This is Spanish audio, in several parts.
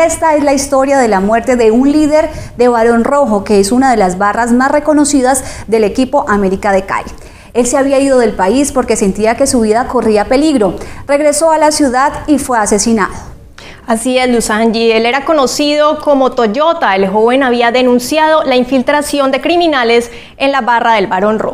Esta es la historia de la muerte de un líder de Barón Rojo, que es una de las barras más reconocidas del equipo América de Cali. Él se había ido del país porque sentía que su vida corría peligro. Regresó a la ciudad y fue asesinado. Así es, Luz Angie. Él era conocido como Toyota. El joven había denunciado la infiltración de criminales en la barra del Barón Rojo.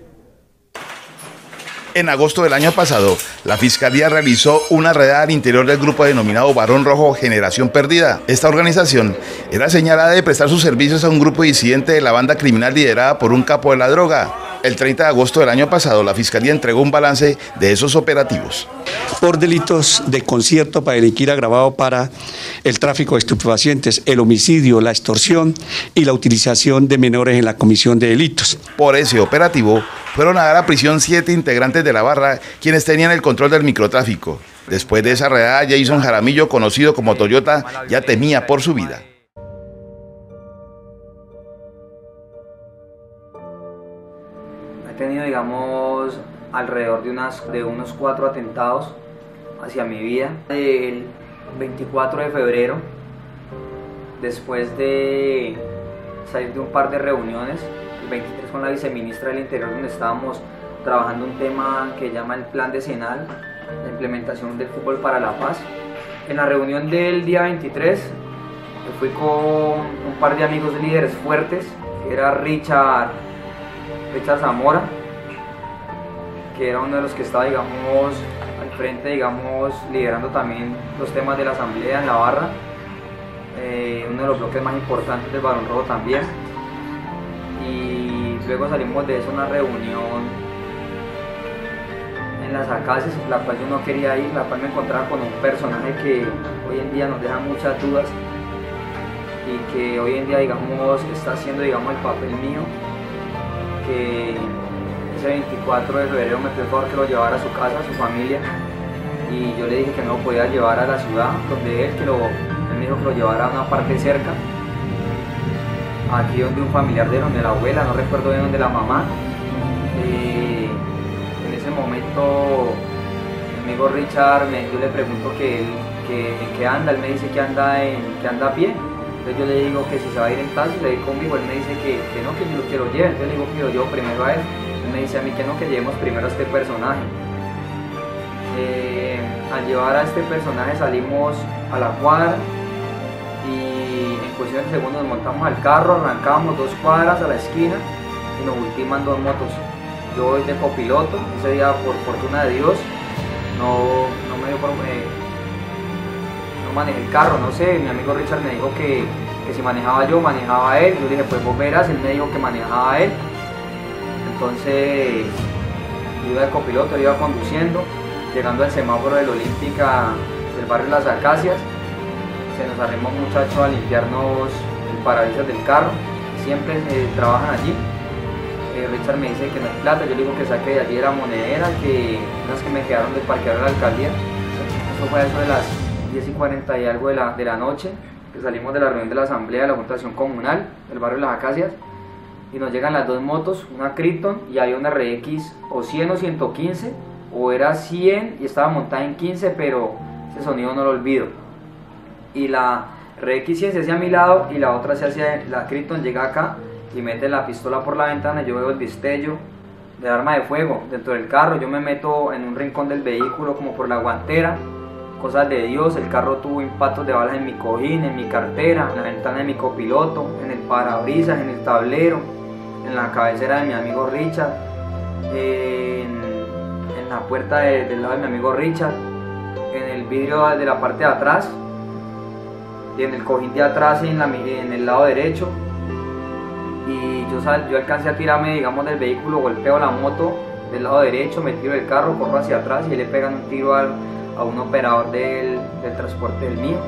En agosto del año pasado, la Fiscalía realizó una redada al interior del grupo denominado Barón Rojo Generación Perdida. Esta organización era señalada de prestar sus servicios a un grupo disidente de la banda criminal liderada por un capo de la droga. El 30 de agosto del año pasado, la Fiscalía entregó un balance de esos operativos. Por delitos de concierto para delinquir agravado para el tráfico de estupefacientes, el homicidio, la extorsión y la utilización de menores en la comisión de delitos. Por ese operativo, fueron a dar a prisión 7 integrantes de la barra, quienes tenían el control del microtráfico. Después de esa redada, Jason Jaramillo, conocido como Toyota, ya temía por su vida. He tenido, digamos, alrededor de unos 4 atentados hacia mi vida. El 24 de febrero, después de salir de un par de reuniones, el 23 con la viceministra del Interior, donde estábamos trabajando un tema que llama el Plan Decenal, la implementación del fútbol para la paz. En la reunión del día 23, fui con un par de amigos líderes fuertes, que era Richard Zamora, que era uno de los que estaba, digamos, al frente, digamos, liderando también los temas de la asamblea en la barra, uno de los bloques más importantes del Barón Rojo también. Y luego salimos de eso a una reunión en las Acacias, la cual yo no quería ir, la cual me encontraba con un personaje que hoy en día nos deja muchas dudas y que hoy en día, digamos, está haciendo, digamos, el papel mío, que ese 24 de febrero me pidió por favor que lo llevara a su casa, a su familia, y yo le dije que no lo podía llevar a la ciudad donde él me dijo que lo llevara a una parte cerca, aquí donde un familiar de donde la abuela, no recuerdo de donde la mamá. En ese momento mi amigo Richard, yo le pregunto en qué anda, él me dice que anda a pie. Entonces yo le digo que si se va a ir en taxi, le digo conmigo, él me dice que no, que lo lleve. Entonces le digo que lo llevo primero a él. Él me dice a mí que no, que llevemos primero a este personaje. Al llevar a este personaje salimos a la cuadra y en cuestión de segundos nos montamos al carro, arrancamos 2 cuadras a la esquina y nos ultiman 2 motos. Yo voy de copiloto, ese día por fortuna de Dios no manejé el carro, no sé, mi amigo Richard me dijo que si manejaba yo, manejaba él. Yo le dije, pues vos verás, él me dijo que manejaba él. Entonces yo iba de copiloto, él iba conduciendo, llegando al semáforo de la Olímpica del barrio Las Acacias, se nos arrimó un muchacho a limpiarnos el parabrisas del carro, siempre trabajan allí. Richard me dice que no hay plata, yo le digo que saque de allí de la monedera, que unas que me quedaron del parqueadero de la alcaldía. Eso fue a eso de las 10:40 y algo de la noche, que salimos de la reunión de la asamblea de la Junta de Acción Comunal del barrio Las Acacias, y nos llegan las 2 motos, una Krypton y había una RX o 100 o 115, o era 100 y estaba montada en 15, pero ese sonido no lo olvido. Y la RX 100 se hacía a mi lado y la otra se hacía, la Krypton llega acá y mete la pistola por la ventana. Yo veo el destello del arma de fuego dentro del carro, yo me meto en un rincón del vehículo como por la guantera. Cosas de Dios, el carro tuvo impactos de balas en mi cojín, en mi cartera, en la ventana de mi copiloto, en el parabrisas, en el tablero, en la cabecera de mi amigo Richard, en la puerta del lado de mi amigo Richard, en el vidrio de la parte de atrás, y en el cojín de atrás y en el lado derecho. Y yo alcancé a tirarme, digamos, del vehículo, golpeo la moto del lado derecho, me tiro del carro, corro hacia atrás y le pegan un tiro a un operador del transporte del mío.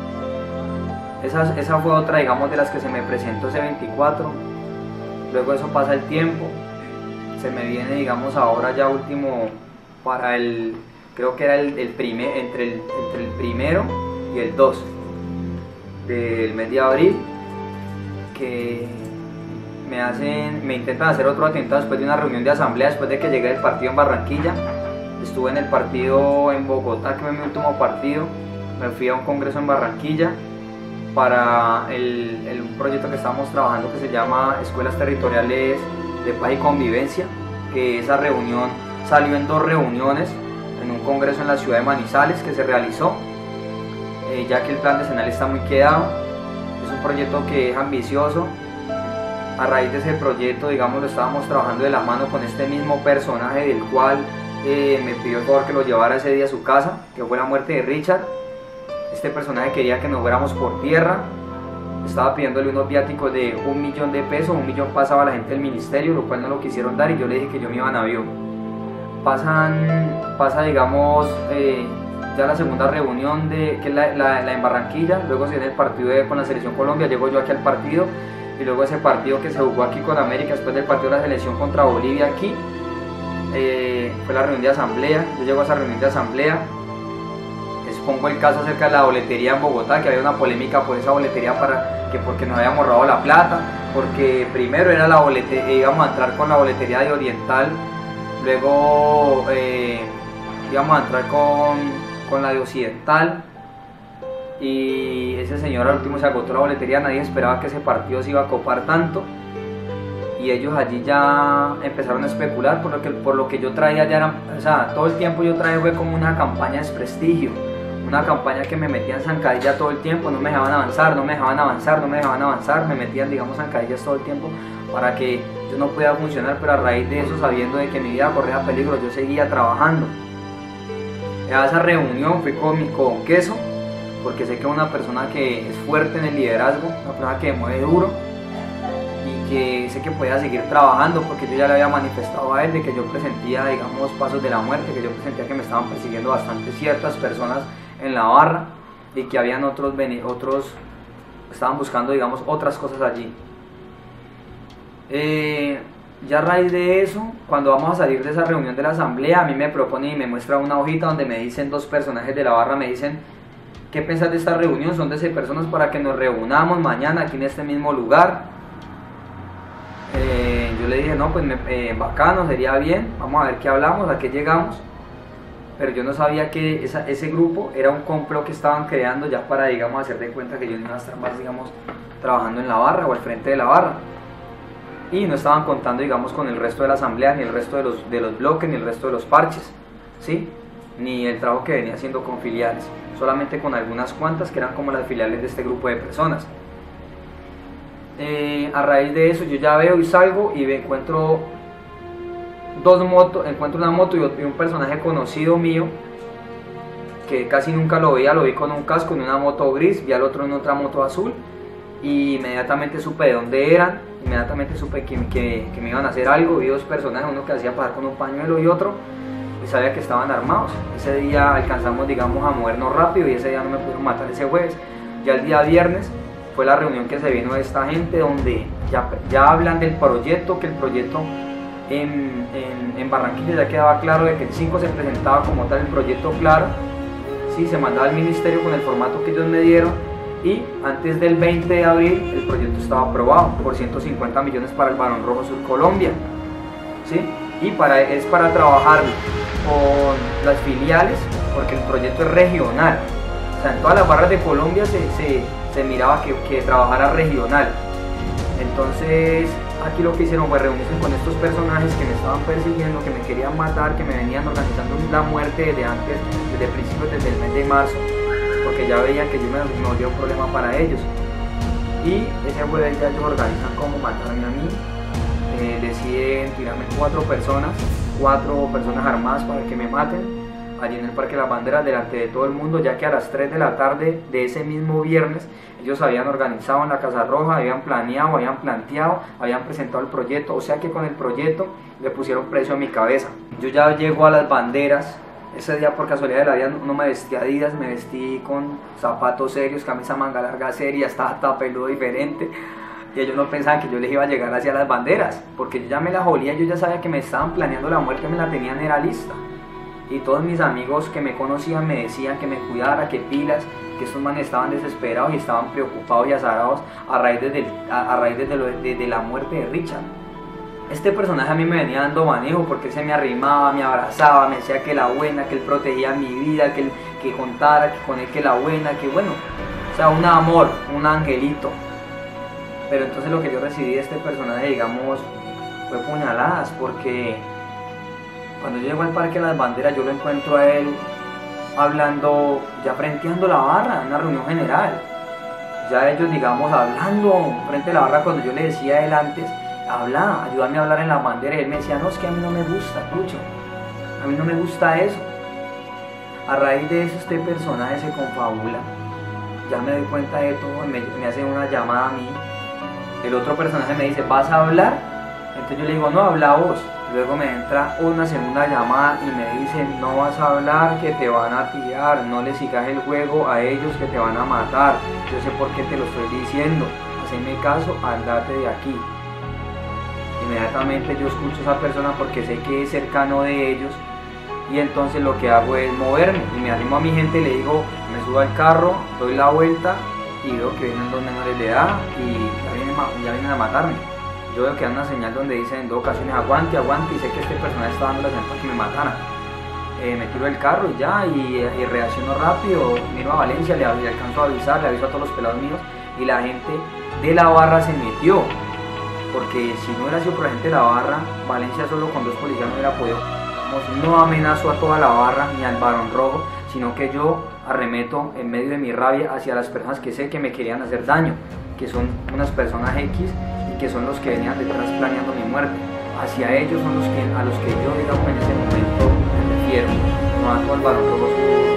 Esa fue otra, digamos, de las que se me presentó ese 24. Luego eso pasa el tiempo, se me viene, digamos, ahora ya último para creo que era entre el primero y el 2 del mes de abril, que me intentan hacer otro atentado después de una reunión de asamblea, después de que llegué del partido en Barranquilla. Estuve en el partido en Bogotá, que fue mi último partido, me fui a un congreso en Barranquilla para un proyecto que estamos trabajando que se llama Escuelas Territoriales de Paz y Convivencia, que esa reunión salió en 2 reuniones, en un congreso en la ciudad de Manizales que se realizó, ya que el plan decenal está muy quedado. Es un proyecto que es ambicioso. A raíz de ese proyecto, digamos, lo estábamos trabajando de la mano con este mismo personaje del cual me pidió el favor que lo llevara ese día a su casa, que fue la muerte de Richard. Este personaje quería que nos fuéramos por tierra, estaba pidiéndole unos viáticos de 1 millón de pesos, 1 millón pasaba a la gente del ministerio, lo cual no lo quisieron dar y yo le dije que yo me iba en avión. Pasa digamos, ya la segunda reunión, que es la en Barranquilla, luego se viene el partido con la Selección Colombia, llego yo aquí al partido y luego ese partido que se jugó aquí con América, después del partido de la selección contra Bolivia aquí, fue la reunión de asamblea. Yo llego a esa reunión de asamblea, expongo el caso acerca de la boletería en Bogotá, que había una polémica por esa boletería porque nos habíamos robado la plata, porque primero era la boletería, íbamos a entrar con la boletería de Oriental, luego íbamos a entrar con la de Occidental, y ese señor al último se agotó la boletería. Nadie esperaba que ese partido se iba a copar tanto, y ellos allí ya empezaron a especular por lo que yo traía. Ya era, o sea, todo el tiempo yo traía fue como una campaña de desprestigio, una campaña que me metía en zancadilla todo el tiempo, no me dejaban avanzar, me metían, digamos, zancadillas todo el tiempo para que yo no pudiera funcionar, pero a raíz de eso, sabiendo de que mi vida corría peligro, yo seguía trabajando. A esa reunión fui con Queso, porque sé que es una persona que es fuerte en el liderazgo, una persona que mueve duro y que sé que podía seguir trabajando, porque yo ya le había manifestado a él de que yo presentía, digamos, pasos de la muerte, que yo presentía que me estaban persiguiendo bastante ciertas personas en la barra y que habían otros estaban buscando, digamos, otras cosas allí. Ya a raíz de eso, cuando vamos a salir de esa reunión de la asamblea, a mí me propone y me muestra una hojita donde me dicen 2 personajes de la barra, me dicen: ¿qué piensas de esta reunión? Son 12 personas para que nos reunamos mañana aquí en este mismo lugar. Yo le dije, no, pues bacano, sería bien, vamos a ver qué hablamos, a qué llegamos. Pero yo no sabía que ese grupo era un complot que estaban creando ya para, digamos, hacer de cuenta que yo no iba a estar más, digamos, trabajando en la barra o al frente de la barra. Y no estaban contando, digamos, con el resto de la asamblea, ni el resto de los bloques, ni el resto de los parches, ¿sí? Ni el trabajo que venía haciendo con filiales, solamente con algunas cuantas que eran como las filiales de este grupo de personas. A raíz de eso yo ya veo y salgo y encuentro una moto y un personaje conocido mío que casi nunca lo vi con un casco en una moto gris, vi al otro en otra moto azul y inmediatamente supe de dónde eran, inmediatamente supe que me iban a hacer algo. Vi 2 personajes, uno que hacía pasar con un pañuelo y otro, y sabía que estaban armados. Ese día alcanzamos, digamos, a movernos rápido y ese día no me pudieron matar ese jueves. Ya el día viernes fue la reunión que se vino de esta gente, donde ya hablan del proyecto, que el proyecto en Barranquilla ya quedaba claro de que el 5 se presentaba como tal el proyecto claro, ¿sí? Se mandaba al ministerio con el formato que ellos me dieron, y antes del 20 de abril el proyecto estaba aprobado por 150 millones para el Barón Rojo Sur Colombia, ¿sí? Y es para trabajar con las filiales, porque el proyecto es regional, o sea, en todas las barras de Colombia se miraba que trabajara regional. Entonces aquí lo que hicieron fue reunirse con estos personajes que me estaban persiguiendo, que me querían matar, que me venían organizando la muerte desde antes, desde principios, desde el mes de marzo, porque ya veían que yo me volvía un problema para ellos. Y ese jueves ya ellos organizan cómo matarme a mí. Deciden tirarme 4 personas armadas para que me maten allí en el Parque de las Banderas delante de todo el mundo, ya que a las 3 de la tarde de ese mismo viernes ellos habían organizado en la Casa Roja, habían planeado, habían planteado, habían presentado el proyecto, o sea que con el proyecto le pusieron precio a mi cabeza. Yo ya llego a las banderas. Ese día, por casualidad de la vida, no me vestí a Adidas, me vestí con zapatos serios, camisa manga larga seria, estaba hasta peludo diferente. Y ellos no pensaban que yo les iba a llegar hacia las banderas, porque yo ya me las olía, yo ya sabía que me estaban planeando la muerte, me la tenían, era lista. Y todos mis amigos que me conocían me decían que me cuidara, que pilas, que estos manes estaban desesperados y estaban preocupados y azarados a raíz de la muerte de Richard. Este personaje a mí me venía dando manejo porque él se me arrimaba, me abrazaba, me decía que la buena, que él protegía mi vida, que contara, que con él que la buena, que bueno, sea, un amor, un angelito. Pero entonces lo que yo recibí de este personaje, digamos, fue puñaladas, porque cuando yo llego al Parque de las Banderas yo lo encuentro a él hablando, ya frenteando la barra en una reunión general. Ya ellos, digamos, hablando frente a la barra, cuando yo le decía a él antes, habla, ayúdame a hablar en las banderas, y él me decía, no, es que a mí no me gusta, Lucho, a mí no me gusta eso. A raíz de eso este personaje se confabula, ya me doy cuenta de todo, me hace una llamada a mí, el otro personaje me dice, ¿vas a hablar? Entonces yo le digo, no, habla vos. Luego me entra una segunda llamada y me dicen, no vas a hablar, que te van a tirar, no le sigas el juego a ellos, que te van a matar. Yo sé por qué te lo estoy diciendo, haceme caso, andate de aquí. Inmediatamente yo escucho a esa persona porque sé que es cercano de ellos, y entonces lo que hago es moverme y me arrimo a mi gente y le digo, me subo al carro, doy la vuelta y veo que vienen dos menores de edad y ya vienen a matarme. Yo veo que hay una señal donde dice en dos ocasiones aguante, aguante, y sé que este personaje está dando la señal para que me matara. Me tiro del carro y ya, y reacciono rápido, miro a Valencia, le alcanzo a avisar, le aviso a todos los pelados míos, y la gente de la barra se metió, porque si no hubiera sido por la gente de la barra, Valencia solo con 2 policías no hubiera podido. No amenazo a toda la barra ni al Barón Rojo, sino que yo arremeto en medio de mi rabia hacia las personas que sé que me querían hacer daño, que son unas personas X, que son los que venían detrás planeando mi muerte. Hacia ellos son a los que yo, digamos, en ese momento me refiero, no a todo el Barón Rojo.